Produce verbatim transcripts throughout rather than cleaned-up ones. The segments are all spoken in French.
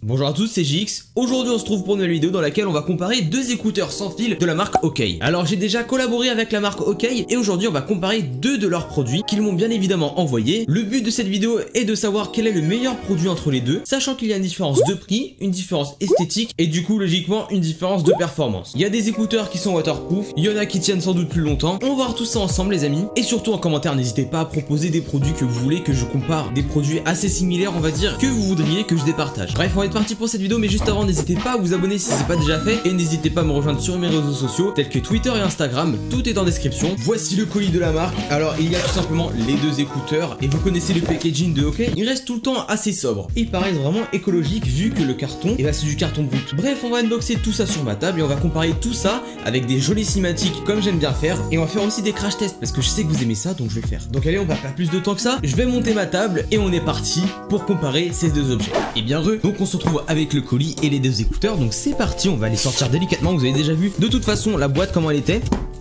Bonjour à tous, c'est J X. Aujourd'hui on se trouve pour une nouvelle vidéo dans laquelle on va comparer deux écouteurs sans fil de la marque OK. Alors j'ai déjà collaboré avec la marque OK et aujourd'hui on va comparer deux de leurs produits qu'ils m'ont bien évidemment envoyés. Le but de cette vidéo est de savoir quel est le meilleur produit entre les deux, sachant qu'il y a une différence de prix, une différence esthétique et du coup logiquement une différence de performance. Il y a des écouteurs qui sont waterproof, il y en a qui tiennent sans doute plus longtemps. On va voir tout ça ensemble les amis. Et surtout en commentaire n'hésitez pas à proposer des produits que vous voulez que je compare, des produits assez similaires on va dire que vous voudriez que je départage. Bref on va être parti pour cette vidéo, mais juste avant n'hésitez pas à vous abonner si c'est pas déjà fait et n'hésitez pas à me rejoindre sur mes réseaux sociaux tels que Twitter et Instagram, tout est en description. Voici le colis de la marque. Alors il y a tout simplement les deux écouteurs et vous connaissez le packaging de OK, il reste tout le temps assez sobre. Il paraît vraiment écologique vu que le carton, et bah c'est du carton brut. Bref on va unboxer tout ça sur ma table et on va comparer tout ça avec des jolies cinématiques comme j'aime bien faire, et on va faire aussi des crash tests parce que je sais que vous aimez ça donc je vais le faire. Donc allez on va pas plus de temps que ça, je vais monter ma table et on est parti pour comparer ces deux objets. Et bien heureux, donc on se retrouve avec le colis et les deux écouteurs, donc c'est parti, on va les sortir délicatement. Vous avez déjà vu de toute façon la boîte comment elle était.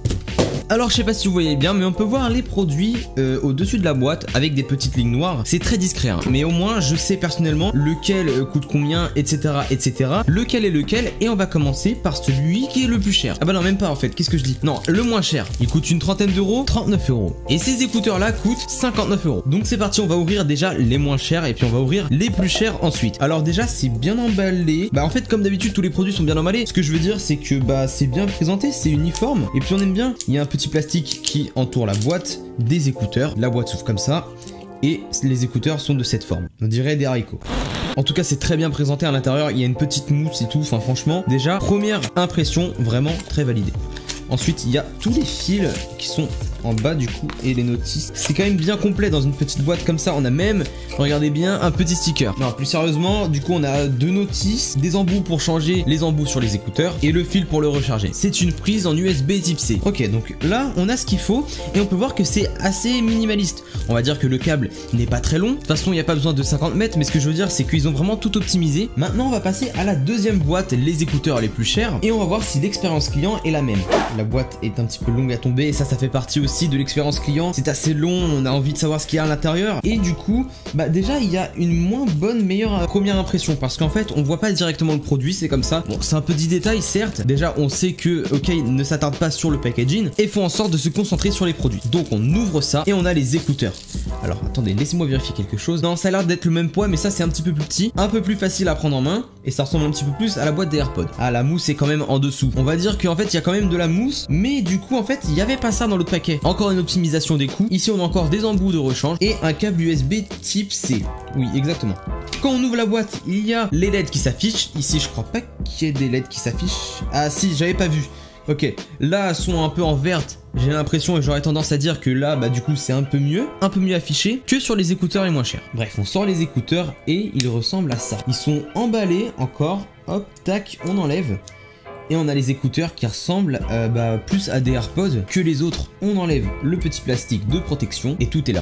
Alors je sais pas si vous voyez bien mais on peut voir les produits euh, au dessus de la boîte avec des petites lignes noires. C'est très discret hein. Mais au moins je sais personnellement lequel euh, coûte combien, etc, etc, lequel est lequel. Et on va commencer par celui qui est le plus cher. Ah bah non même pas en fait, qu'est-ce que je dis? Non, le moins cher, il coûte une trentaine d'euros, trente-neuf euros. Et ces écouteurs là coûtent cinquante-neuf euros. Donc c'est parti, on va ouvrir déjà les moins chers et puis on va ouvrir les plus chers ensuite. Alors déjà c'est bien emballé. Bah en fait comme d'habitude tous les produits sont bien emballés. Ce que je veux dire c'est que bah c'est bien présenté, c'est uniforme. Et puis on aime bien, il y a un petit plastique qui entoure la boîte des écouteurs. La boîte s'ouvre comme ça et les écouteurs sont de cette forme. On dirait des haricots. En tout cas c'est très bien présenté à l'intérieur, il y a une petite mousse et tout, enfin franchement déjà première impression vraiment très validée. Ensuite il y a tous les fils qui sont en bas du coup et les notices. C'est quand même bien complet dans une petite boîte comme ça. On a même, regardez bien, un petit sticker. Non plus sérieusement, du coup on a deux notices, des embouts pour changer les embouts sur les écouteurs et le fil pour le recharger. C'est une prise en U S B type C. Ok, donc là on a ce qu'il faut et on peut voir que c'est assez minimaliste. On va dire que le câble n'est pas très long. De toute façon il n'y a pas besoin de cinquante mètres, mais ce que je veux dire c'est qu'ils ont vraiment tout optimisé. Maintenant on va passer à la deuxième boîte, les écouteurs les plus chers, et on va voir si l'expérience client est la même. La boîte est un petit peu longue à tomber et ça ça fait partie aussi de l'expérience client. C'est assez long, on a envie de savoir ce qu'il y a à l'intérieur et du coup bah déjà il y a une moins bonne meilleure première impression parce qu'en fait on voit pas directement le produit, c'est comme ça. Bon c'est un petit détail certes, déjà on sait que OK ne s'attarde pas sur le packaging et font en sorte de se concentrer sur les produits. Donc on ouvre ça et on a les écouteurs. Alors attendez, laissez-moi vérifier quelque chose. Non ça a l'air d'être le même poids mais ça c'est un petit peu plus petit, un peu plus facile à prendre en main et ça ressemble un petit peu plus à la boîte des AirPods. Ah la mousse est quand même en dessous. On va dire qu'en fait il y a quand même de la mousse, mais du coup en fait il y avait pas ça dans l'autre paquet. Encore une optimisation des coûts. Ici on a encore des embouts de rechange et un câble U S B type C. Oui exactement. Quand on ouvre la boîte il y a les L E D qui s'affichent. Ici je crois pas qu'il y ait des L E D qui s'affichent. Ah si j'avais pas vu. Ok, là elles sont un peu en verte. J'ai l'impression et j'aurais tendance à dire que là bah du coup c'est un peu mieux, un peu mieux affiché que sur les écouteurs les moins chers. Bref on sort les écouteurs et ils ressemblent à ça. Ils sont emballés encore. Hop tac on enlève. Et on a les écouteurs qui ressemblent euh, bah, plus à des AirPods que les autres. On enlève le petit plastique de protection et tout est là.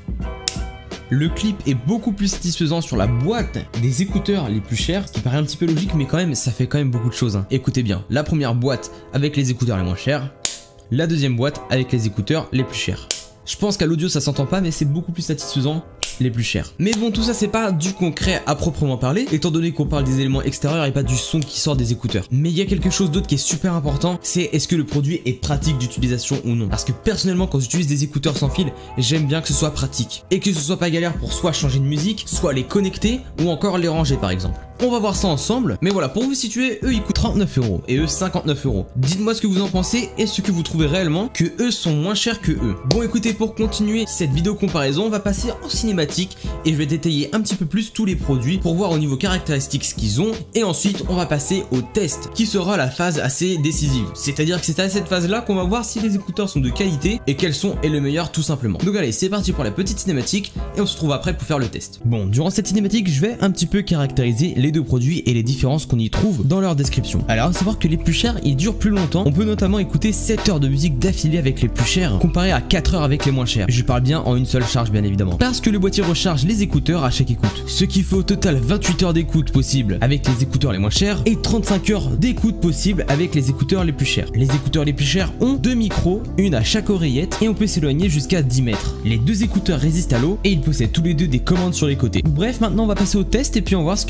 Le clip est beaucoup plus satisfaisant sur la boîte des écouteurs les plus chers, ce qui paraît un petit peu logique mais quand même ça fait quand même beaucoup de choses hein. Écoutez bien, la première boîte avec les écouteurs les moins chers, la deuxième boîte avec les écouteurs les plus chers. Je pense qu'à l'audio ça s'entend pas mais c'est beaucoup plus satisfaisant les plus chers. Mais bon tout ça c'est pas du concret à proprement parler étant donné qu'on parle des éléments extérieurs et pas du son qui sort des écouteurs. Mais il y a quelque chose d'autre qui est super important, c'est est-ce que le produit est pratique d'utilisation ou non. Parce que personnellement quand j'utilise des écouteurs sans fil, j'aime bien que ce soit pratique et que ce soit pas galère pour soit changer de musique, soit les connecter ou encore les ranger par exemple. On va voir ça ensemble, mais voilà, pour vous situer, eux ils coûtent trente-neuf euros et eux cinquante-neuf euros. Dites-moi ce que vous en pensez et ce que vous trouvez réellement que eux sont moins chers que eux. Bon écoutez, pour continuer cette vidéo comparaison, on va passer en cinématique et je vais détailler un petit peu plus tous les produits pour voir au niveau caractéristiques ce qu'ils ont, et ensuite on va passer au test qui sera la phase assez décisive. C'est-à-dire que c'est à cette phase là qu'on va voir si les écouteurs sont de qualité et quels sont est le meilleur tout simplement. Donc allez, c'est parti pour la petite cinématique et on se retrouve après pour faire le test. Bon, durant cette cinématique, je vais un petit peu caractériser les deux produits et les différences qu'on y trouve dans leur description. Alors à savoir que les plus chers ils durent plus longtemps. On peut notamment écouter sept heures de musique d'affilée avec les plus chers comparé à quatre heures avec les moins chers. Je parle bien en une seule charge bien évidemment. Parce que le boîtier recharge les écouteurs à chaque écoute. Ce qui fait au total vingt-huit heures d'écoute possible avec les écouteurs les moins chers et trente-cinq heures d'écoute possible avec les écouteurs les plus chers. Les écouteurs les plus chers ont deux micros, une à chaque oreillette et on peut s'éloigner jusqu'à dix mètres. Les deux écouteurs résistent à l'eau et ils possèdent tous les deux des commandes sur les côtés. Bref, maintenant on va passer au test et puis on va voir ce que c'est concrètement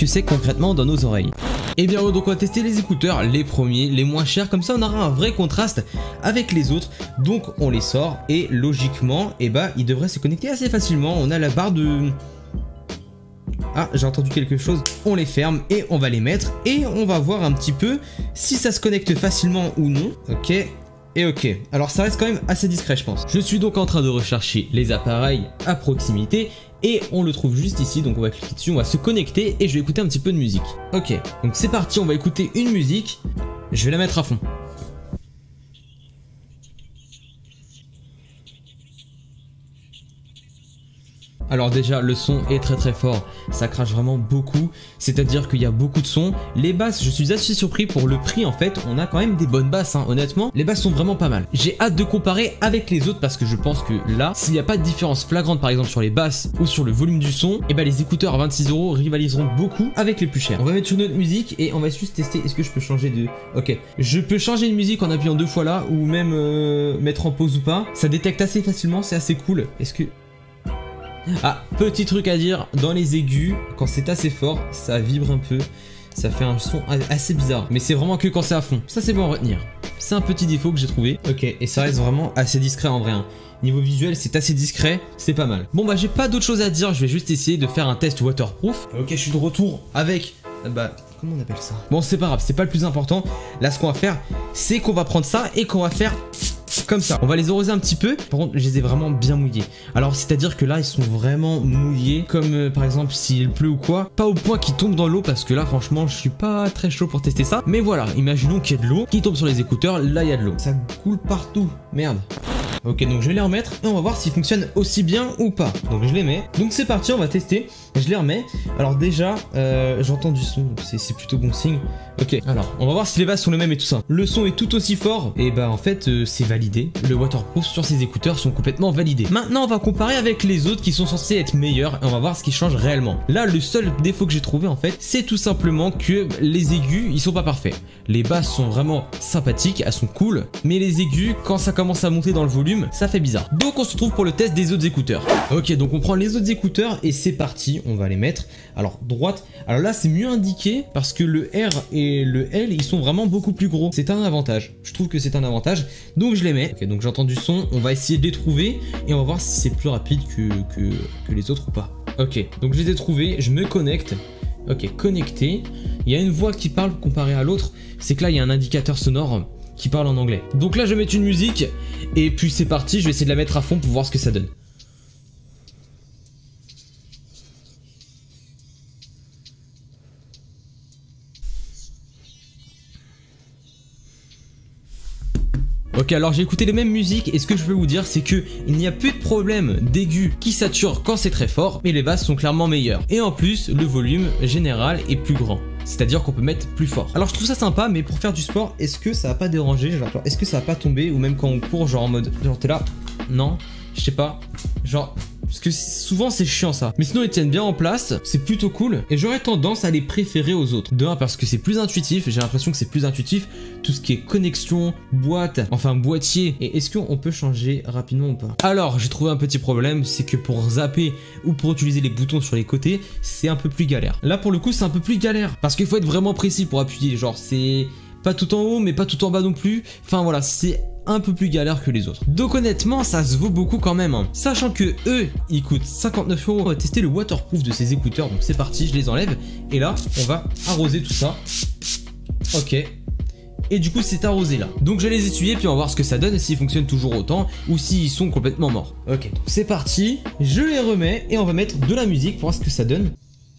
discrètement dans nos oreilles. Et bien donc on va tester les écouteurs, les premiers, les moins chers, comme ça on aura un vrai contraste avec les autres. Donc on les sort et logiquement, et bah ils devraient se connecter assez facilement. On a la barre de... Ah, j'ai entendu quelque chose. On les ferme et on va les mettre et on va voir un petit peu si ça se connecte facilement ou non. Ok. Et ok, alors ça reste quand même assez discret je pense. Je suis donc en train de rechercher les appareils à proximité et on le trouve juste ici, donc on va cliquer dessus, on va se connecter et je vais écouter un petit peu de musique. Ok, donc c'est parti, on va écouter une musique, je vais la mettre à fond. Alors déjà le son est très très fort, ça crache vraiment beaucoup, c'est à dire qu'il y a beaucoup de sons. Les basses, je suis assez surpris pour le prix en fait, on a quand même des bonnes basses hein. Honnêtement, les basses sont vraiment pas mal. J'ai hâte de comparer avec les autres parce que je pense que là, s'il n'y a pas de différence flagrante par exemple sur les basses ou sur le volume du son, et bah les écouteurs à vingt-six euros rivaliseront beaucoup avec les plus chers. On va mettre sur notre musique et on va juste tester, est-ce que je peux changer de... Ok, je peux changer de musique en appuyant deux fois là ou même euh, mettre en pause ou pas. Ça détecte assez facilement, c'est assez cool. Est-ce que... Ah, petit truc à dire, dans les aigus, quand c'est assez fort, ça vibre un peu, ça fait un son assez bizarre, mais c'est vraiment que quand c'est à fond, ça c'est bon à retenir. C'est un petit défaut que j'ai trouvé, ok, et ça reste vraiment assez discret en vrai, hein. Niveau visuel c'est assez discret, c'est pas mal. Bon bah j'ai pas d'autre chose à dire, je vais juste essayer de faire un test waterproof. Ok, je suis de retour avec, bah... comment on appelle ça? Bon c'est pas grave, c'est pas le plus important, là ce qu'on va faire, c'est qu'on va prendre ça et qu'on va faire... comme ça, on va les arroser un petit peu. Par contre je les ai vraiment bien mouillés. Alors c'est à dire que là ils sont vraiment mouillés. Comme euh, par exemple s'il pleut ou quoi. Pas au point qu'ils tombent dans l'eau parce que là franchement je suis pas très chaud pour tester ça. Mais voilà, imaginons qu'il y a de l'eau qui tombe sur les écouteurs. Là il y a de l'eau, ça coule partout, merde. Ok, donc je vais les remettre et on va voir s'ils fonctionnent aussi bien ou pas. Donc je les mets. Donc c'est parti, on va tester. Je les remets. Alors déjà, euh, j'entends du son, c'est plutôt bon signe. Ok, alors on va voir si les basses sont les mêmes et tout ça. Le son est tout aussi fort. Et bah en fait euh, c'est validé. Le waterproof sur ces écouteurs sont complètement validés. Maintenant on va comparer avec les autres qui sont censés être meilleurs et on va voir ce qui change réellement. Là le seul défaut que j'ai trouvé en fait, c'est tout simplement que les aigus ils sont pas parfaits. Les basses sont vraiment sympathiques, elles sont cool. Mais les aigus, quand ça commence à monter dans le volume, ça fait bizarre. Donc on se retrouve pour le test des autres écouteurs. Ok, donc on prend les autres écouteurs et c'est parti, on va les mettre. Alors droite, alors là c'est mieux indiqué parce que le R et le L ils sont vraiment beaucoup plus gros. C'est un avantage, je trouve que c'est un avantage. Donc je les mets. Ok, donc j'entends du son, on va essayer de les trouver et on va voir si c'est plus rapide que, que, que les autres ou pas. Ok, donc je les ai trouvés, je me connecte. Ok, connecté. Il y a une voix qui parle comparée à l'autre, c'est que là il y a un indicateur sonore qui parle en anglais. Donc là je vais mettre une musique et puis c'est parti, je vais essayer de la mettre à fond pour voir ce que ça donne. Ok, alors j'ai écouté les mêmes musiques et ce que je veux vous dire c'est que il n'y a plus de problème d'aigu qui sature quand c'est très fort, mais les basses sont clairement meilleures. Et en plus, le volume général est plus grand. C'est-à-dire qu'on peut mettre plus fort. Alors je trouve ça sympa, mais pour faire du sport, est-ce que ça va pas déranger? Genre, est-ce que ça va pas tomber? Ou même quand on court, genre en mode, genre t'es là? Non, je sais pas. Genre... parce que souvent c'est chiant ça. Mais sinon ils tiennent bien en place, c'est plutôt cool. Et j'aurais tendance à les préférer aux autres. De un parce que c'est plus intuitif, j'ai l'impression que c'est plus intuitif. Tout ce qui est connexion, boîte, enfin boîtier. Et est-ce qu'on peut changer rapidement ou pas? Alors j'ai trouvé un petit problème, c'est que pour zapper ou pour utiliser les boutons sur les côtés, c'est un peu plus galère. Là pour le coup c'est un peu plus galère. Parce qu'il faut être vraiment précis pour appuyer. Genre c'est pas tout en haut mais pas tout en bas non plus. Enfin voilà, c'est un peu plus galère que les autres. Donc honnêtement ça se vaut beaucoup quand même hein. Sachant que eux ils coûtent cinquante-neuf euros. On va tester le waterproof de ces écouteurs. Donc c'est parti, je les enlève. Et là on va arroser tout ça. Ok. Et du coup c'est arrosé là. Donc je vais les essuyer puis on va voir ce que ça donne, s'ils fonctionnent toujours autant ou s'ils sont complètement morts. Ok, donc c'est parti. Je les remets et on va mettre de la musique pour voir ce que ça donne.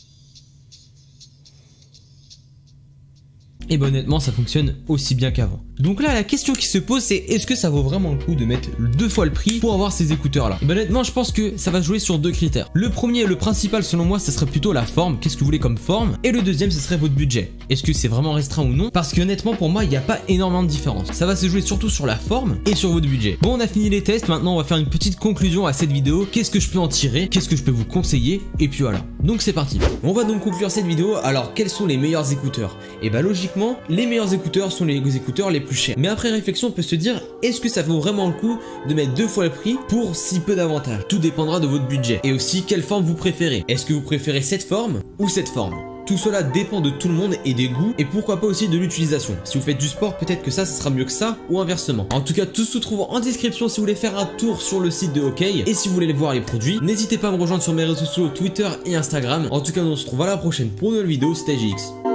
Et bah honnêtement ça fonctionne aussi bien qu'avant. Donc là la question qui se pose c'est est-ce que ça vaut vraiment le coup de mettre deux fois le prix pour avoir ces écouteurs là? Et bah honnêtement je pense que ça va jouer sur deux critères. Le premier et le principal selon moi ce serait plutôt la forme, qu'est-ce que vous voulez comme forme? Et le deuxième ce serait votre budget. Est-ce que c'est vraiment restreint ou non? Parce que honnêtement pour moi il n'y a pas énormément de différence. Ça va se jouer surtout sur la forme et sur votre budget. Bon on a fini les tests, maintenant on va faire une petite conclusion à cette vidéo. Qu'est-ce que je peux en tirer? Qu'est-ce que je peux vous conseiller? Et puis voilà. Donc c'est parti. On va donc conclure cette vidéo. Alors quels sont les meilleurs écouteurs? Et bah logiquement les meilleurs écouteurs sont les écouteurs les plus chers. Mais après réflexion, on peut se dire, est-ce que ça vaut vraiment le coup de mettre deux fois le prix pour si peu d'avantages? Tout dépendra de votre budget. Et aussi, quelle forme vous préférez? Est-ce que vous préférez cette forme ou cette forme? Tout cela dépend de tout le monde et des goûts, et pourquoi pas aussi de l'utilisation. Si vous faites du sport, peut-être que ça, ça sera mieux que ça, ou inversement. En tout cas, tout se trouve en description si vous voulez faire un tour sur le site de Hawkeye, et si vous voulez voir les produits, n'hésitez pas à me rejoindre sur mes réseaux sociaux, Twitter et Instagram. En tout cas, on se retrouve à la prochaine pour une nouvelle vidéo, c'était J X.